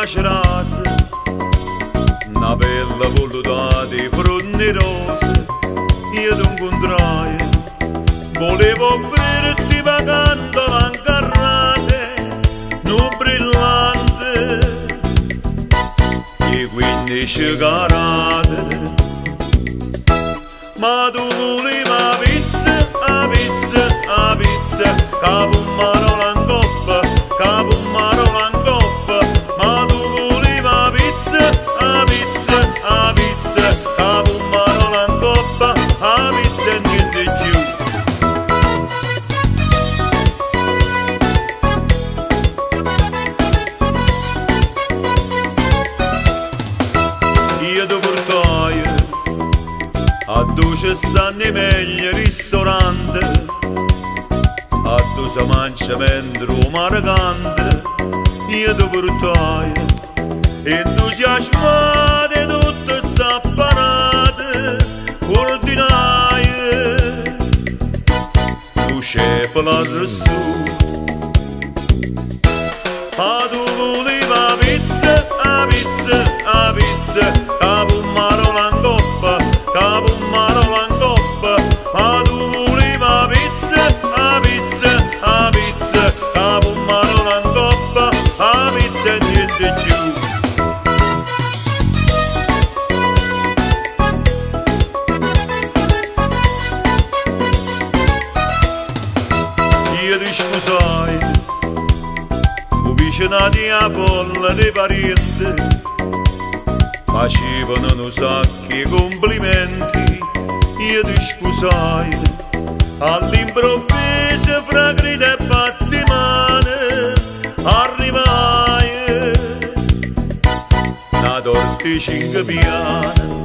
cerasa, una bella voluta di fronte rose, io ti incontrai, volevo offrirti vagando l'ancarrate, non brillante, e 15 carate. Ma tu volevi la pizza, la pizza, la pizza, capo marola in coppa, capo marola in coppa. Ma tu volevi la pizza, la pizza, la pizza, capo marola in coppa, la pizza e niente più. Io ti portai a 12 anni meglio ristorante, a tu si mangia mentre un marcante, io ti portai, entusiasmate tutte s'apparate, ordinaie, tu chef l'arrestù, ma tu volevi la pizza, la pizza, la pizza, capo marola in coppa, capo marola in coppa, ma tu volevi la pizza, la pizza, la pizza, capo marola in coppa, la pizza e niente più. Io ti scusai, vicini a folla dei parenti, facevano un sacchi complimenti, io ti scusai, all'improvviso fra grida e battimane, arrivai, una torta 5 piane.